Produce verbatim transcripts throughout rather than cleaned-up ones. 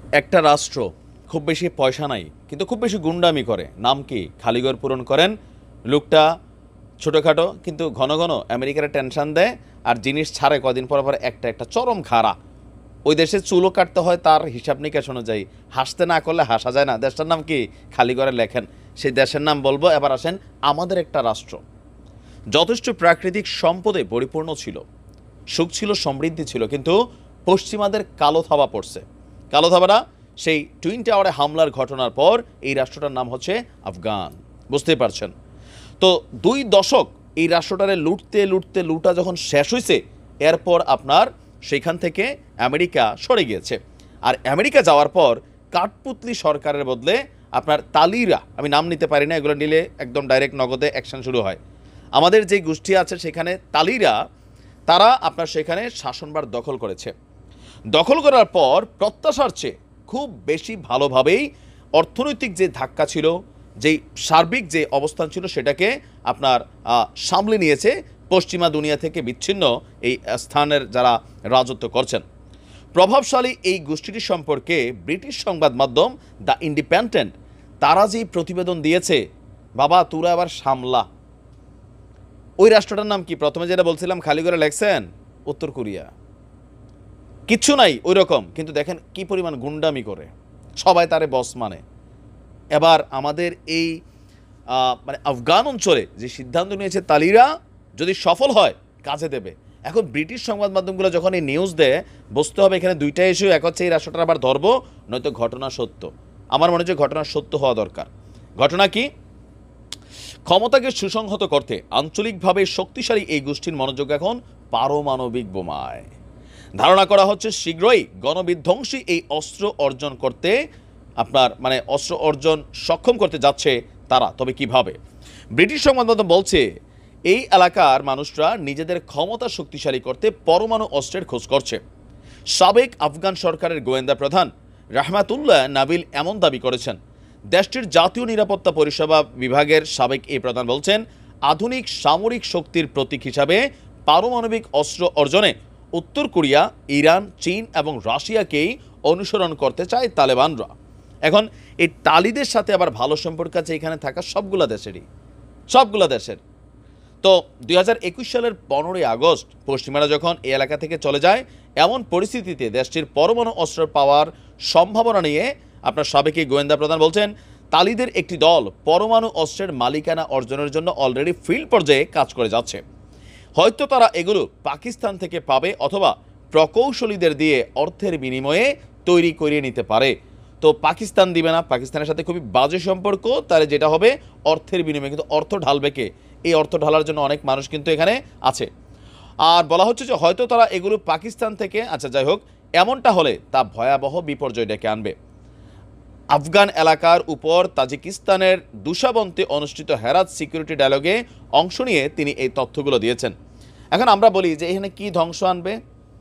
একটা রাষ্ট্র খুব বেশি পয়সা নাই কিন্তু খুব বেশি গুন্ডামি করে, নাম কি? খালিঘর পূরণ করেন। লোকটা ছোটোখাটো কিন্তু ঘন ঘন আমেরিকার টেনশন দেয় আর জিনিস ছাড়ে কদিন পর পর একটা একটা চরম খাড়া। ওই দেশে চুলও কাটতে হয় তার হিসাব নিকাশ অনুযায়ী, হাসতে না করলে হাসা যায় না। দেশটার নাম কি? খালিঘরে লেখেন। সেই দেশের নাম বলবো। এবার আসেন, আমাদের একটা রাষ্ট্র যথেষ্ট প্রাকৃতিক সম্পদে পরিপূর্ণ ছিল, সুখ ছিল, সমৃদ্ধি ছিল, কিন্তু পশ্চিমাদের কালো থাবা পড়ছে। কালো থাবাটা সেই টুইন টাওয়ারে হামলার ঘটনার পর এই রাষ্ট্রটার নাম হচ্ছে আফগান। বুঝতেই পারছেন তো, দুই দশক এই রাষ্ট্রটারে লুটতে লুটতে লুটা যখন শেষ হয়েছে, এরপর আপনার সেখান থেকে আমেরিকা সরে গিয়েছে। আর আমেরিকা যাওয়ার পর কাঠপুতলি সরকারের বদলে আপনার তালিরা, আমি নাম নিতে পারি না, এগুলো নিলে একদম ডাইরেক্ট নগদে অ্যাকশন শুরু হয়। আমাদের যে গোষ্ঠী আছে সেখানে তালিরা, তারা আপনার সেখানে শাসনভার দখল করেছে। দখল করার পর প্রত্যাশার চেয়ে খুব বেশি ভালোভাবেই অর্থনৈতিক যে ধাক্কা ছিল, যেই সার্বিক যে অবস্থান ছিল, সেটাকে আপনার সামলে নিয়েছে পশ্চিমা দুনিয়া থেকে বিচ্ছিন্ন এই স্থানের যারা রাজত্ব করছেন। প্রভাবশালী এই গোষ্ঠীটি সম্পর্কে ব্রিটিশ সংবাদ মাধ্যম দ্য ইন্ডিপেন্ডেন্ট তারা যেই প্রতিবেদন দিয়েছে, বাবা তোরা আবার সামলা। ওই রাষ্ট্রটার নাম কি? প্রথমে যেটা বলছিলাম খালিঘরে লেখছেন, উত্তর কোরিয়া। কিচ্ছু নাই ওই রকম, কিন্তু দেখেন কি পরিমাণ গুন্ডামি করে, সবাই তারে বস মানে। এবার আমাদের এই মানে আফগান অঞ্চলে যে সিদ্ধান্ত নিয়েছে তালিরা, যদি সফল হয় কাজে দেবে। এখন ব্রিটিশ সংবাদ মাধ্যমগুলো যখন এই নিউজ দেয়, বুঝতে হবে এখানে দুইটা ইস্যু। এক হচ্ছে এই রাষ্ট্রটা আবার ধরবো, নয়তো ঘটনা সত্য। আমার মনে হচ্ছে ঘটনা সত্য হওয়া দরকার। ঘটনা কি? ক্ষমতাকে সুসংহত করতে আঞ্চলিকভাবে শক্তিশালী এই গোষ্ঠীর মনোযোগ এখন পারমাণবিক বোমায়। ধারণা করা হচ্ছে শীঘ্রই গণবিধ্বংসী এই অস্ত্র অর্জন করতে আপনার মানে অস্ত্র অর্জন সক্ষম করতে যাচ্ছে তারা। তবে কিভাবে? ব্রিটিশ সংবাদ মাধ্যম বলছে এই এলাকার মানুষরা নিজেদের ক্ষমতা শক্তিশালী করতে পরমাণু অস্ত্রের খোঁজ করছে। সাবেক আফগান সরকারের গোয়েন্দা প্রধান রাহমাতুল্লাহ নাবিল এমন দাবি করেছেন। দেশটির জাতীয় নিরাপত্তা পরিষেবা বিভাগের সাবেক এই প্রধান বলছেন, আধুনিক সামরিক শক্তির প্রতীক হিসাবে পারমাণবিক অস্ত্র অর্জনে উত্তর কোরিয়া, ইরান, চীন এবং রাশিয়াকেই অনুসরণ করতে চায় তালেবানরা। এখন এই তালিদের সাথে আবার ভালো সম্পর্ক আছে এখানে থাকা সবগুলা দেশেরই, সবগুলা দেশের। তো দুই হাজার একুশ সালের পনেরোই আগস্ট পশ্চিমারা যখন এই এলাকা থেকে চলে যায়, এমন পরিস্থিতিতে দেশটির পরমাণু অস্ত্র পাওয়ার সম্ভাবনা নিয়ে আপনার সাবেক গোয়েন্দা প্রধান বলছেন, তালিদের একটি দল পরমাণু অস্ত্রের মালিকানা অর্জনের জন্য অলরেডি ফিল্ড পর্যায়ে কাজ করে যাচ্ছে। হয়তো তারা এগুলো পাকিস্তান থেকে পাবে অথবা প্রকৌশলীদের দিয়ে অর্থের বিনিময়ে তৈরি করিয়ে নিতে পারে। তো পাকিস্তান দিবে না, পাকিস্তানের সাথে খুবই বাজে সম্পর্ক, তাহলে যেটা হবে অর্থের বিনিময়ে। কিন্তু অর্থ ঢালবে কে? এই অর্থ ঢালার জন্য অনেক মানুষ কিন্তু এখানে আছে। আর বলা হচ্ছে যে হয়তো তারা এগুলো পাকিস্তান থেকে, আচ্ছা যাই হোক, এমনটা হলে তা ভয়াবহ বিপর্যয় ডেকে আনবে। আফগান এলাকার উপর তাজিকিস্তানের দুশাবন্তে অনুষ্ঠিত হেরাত সিকিউরিটি ডায়ালগে অংশ নিয়ে তিনি এই তথ্যগুলো দিয়েছেন। এখন আমরা বলি যে এখানে কি ধ্বংস আনবে?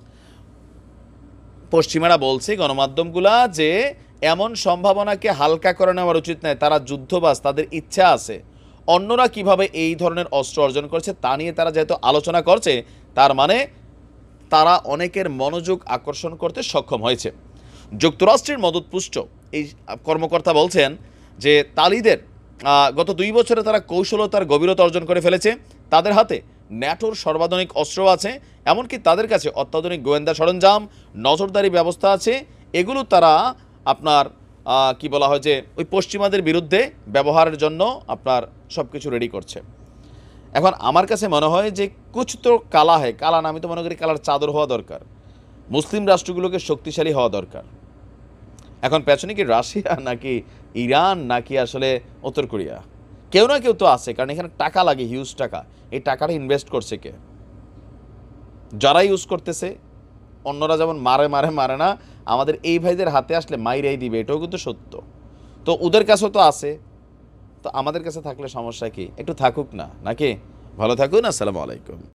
পশ্চিমারা বলছে গণমাধ্যমগুলা যে এমন সম্ভাবনাকে হালকা করে নেওয়ার উচিত নয়, তারা যুদ্ধবাজ, তাদের ইচ্ছা আছে। অন্যরা কিভাবে এই ধরনের অস্ত্র অর্জন করছে তা নিয়ে তারা যেহেতু আলোচনা করছে, তার মানে তারা অনেকের মনোযোগ আকর্ষণ করতে সক্ষম হয়েছে। যুক্তরাষ্ট্রের মদতপুষ্ট এই কর্মকর্তা বলছেন যে তালিদের গত দুই বছরে তারা কৌশলতার গভীরতা অর্জন করে ফেলেছে। তাদের হাতে ন্যাটোর সর্বাধুনিক অস্ত্র আছে, এমনকি তাদের কাছে অত্যাধুনিক গোয়েন্দা সরঞ্জাম, নজরদারি ব্যবস্থা আছে। এগুলো তারা আপনার কি বলা হয় যে ওই পশ্চিমাদের বিরুদ্ধে ব্যবহারের জন্য আপনার সব কিছু রেডি করছে। এখন আমার কাছে মনে হয় যে কুছ তো কালা হয়, কালা না, আমি তো মনে করি কালার চাদর হওয়া দরকার। মুসলিম রাষ্ট্রগুলোকে শক্তিশালী হওয়া দরকার। এখন পেছনে কি রাশিয়া নাকি ইরান নাকি আসলে উত্তর কোরিয়া? কেউ না কেউ তো আছে, কারণ এখানে টাকা লাগে, হিউজ টাকা। এই টাকাটা ইনভেস্ট করছে কে? যারা ইউজ করতেছে। অন্যরা যেমন মারে মারে মারে না, আমাদের এই ভাইদের হাতে আসলে মাইরাই দিবে, এটাও কিন্তু সত্য। তো ওদের কাছেও তো আছে, তো আমাদের কাছে থাকলে সমস্যা কি? একটু থাকুক না, নাকি? ভালো থাকুন। আসসালামু আলাইকুম।